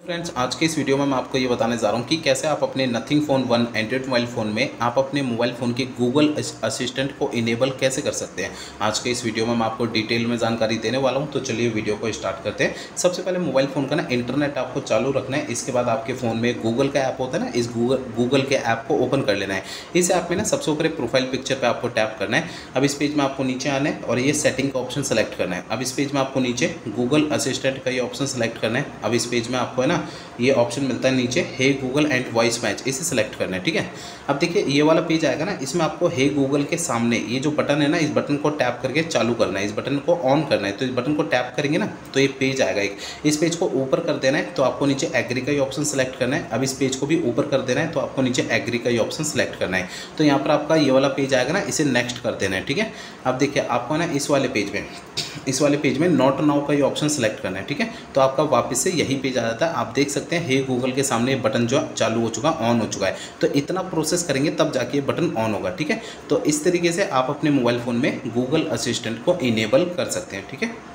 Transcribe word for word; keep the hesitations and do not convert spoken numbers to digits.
Friends, आज के इस वीडियो में मैं आपको ये बताने जा रहा हूँ कि कैसे आप अपने nothing phone one android mobile phone में आप अपने मोबाइल फ़ोन के गूगल असिस्टेंट को इनेबल कैसे कर सकते हैं। आज के इस वीडियो में मैं आपको डिटेल में जानकारी देने वाला हूँ। तो चलिए वीडियो को स्टार्ट करते हैं। सबसे पहले मोबाइल फ़ोन का ना इंटरनेट आपको चालू रखना है। इसके बाद आपके फ़ोन में गूगल का ऐप होता है ना, इस गूगल गूगल के ऐप को ओपन कर लेना है। इस ऐप में ना सबसे ऊपर प्रोफाइल पिक्चर पर आपको टैप करना है। अब इस पेज में आपको नीचे आना है और ये सेटिंग का ऑप्शन सेलेक्ट करना है। अब इस पेज में आपको नीचे गूगल असिस्टेंट का ये ऑप्शन सेलेक्ट करना है। अब इस पेज में आपको है ना ये ऑप्शन मिलता है नीचे hey Google and voice match, इसे सेलेक्ट करना है। ठीक है, अब देखिए ये वाला पेज आएगा ना, इसमें आपको हे गूगल के सामने ये जो बटन है ना, इस बटन को टैप करके चालू करना है, इस बटन को ऑन करना है। तो इस बटन को टैप करेंगे ना तो ये पेज आएगा एक, इस पेज को ऊपर कर देना है। तो आपको नीचे एग्री का ये ऑप्शन सेलेक्ट करना है। अब इस पेज को भी ऊपर कर देना है, तो आपको नीचे एग्री का ये ऑप्शन सेलेक्ट करना है। तो यहाँ पर आपका ये वाला पेज आएगा ना, इसे नेक्स्ट कर देना है। ठीक है, अब देखिए आपको ना इस वाले पेज में इस वाले पेज में नॉट नाउ का ये ऑप्शन सेलेक्ट करना है। ठीक है, तो आपका वापस से यही पेज आ जाता है। आप देख सकते हैं हे गूगल के सामने बटन जो चालू हो चुका, ऑन हो चुका है। तो इतना प्रोसेस करेंगे तब जाके ये बटन ऑन होगा। ठीक है, तो इस तरीके से आप अपने मोबाइल फ़ोन में गूगल असिस्टेंट को इनेबल कर सकते हैं। ठीक है।